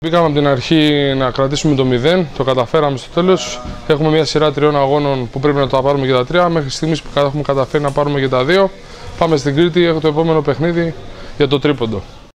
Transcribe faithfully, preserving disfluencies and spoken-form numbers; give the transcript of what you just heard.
Μπήκαμε από την αρχή να κρατήσουμε το μηδέν, το καταφέραμε στο τέλος. Έχουμε μια σειρά τριών αγώνων που πρέπει να τα πάρουμε και τα τρία. Μέχρι στιγμής που έχουμε καταφέρει να πάρουμε και τα δύο. Πάμε στην Κρήτη, έχω το επόμενο παιχνίδι για το τρίποντο.